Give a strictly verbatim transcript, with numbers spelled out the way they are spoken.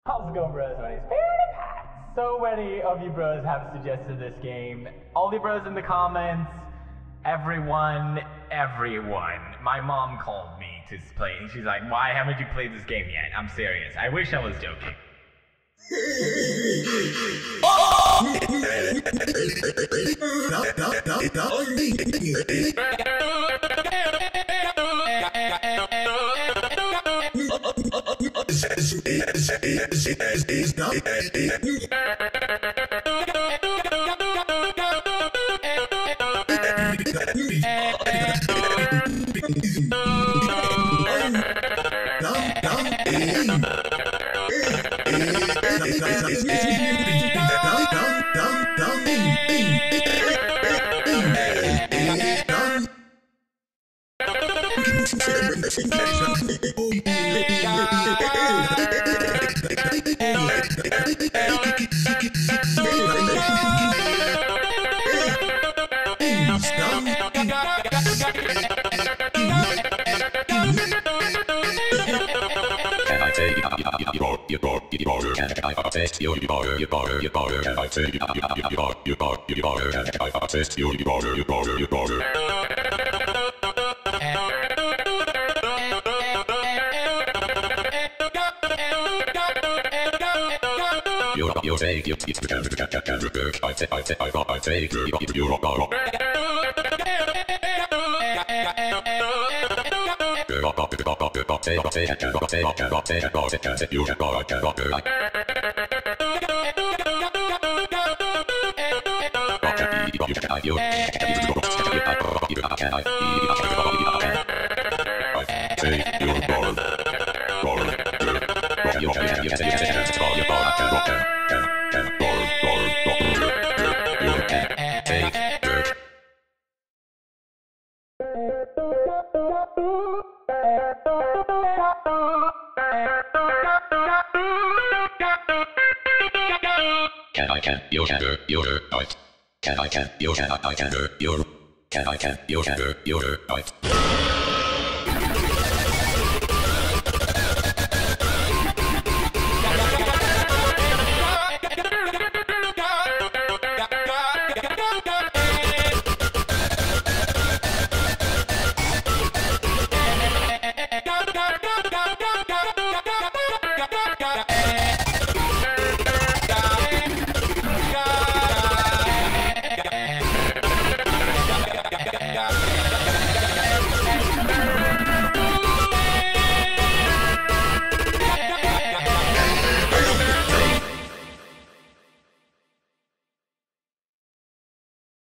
How's it going, bros? My name's Pat. So many of you bros have suggested this game. All you bros in the comments, everyone, everyone. My mom called me to play. She's like, why haven't you played this game yet? I'm serious. I wish I was joking. You say you teach the camera to camera work. I say I say I got I say you got you rock rock. Rock rock rock rock rock say rock say rock say rock rock say rock say say you rock rock rock rock. Can I can you can you right. Can I can you can I can you can I can you can you right.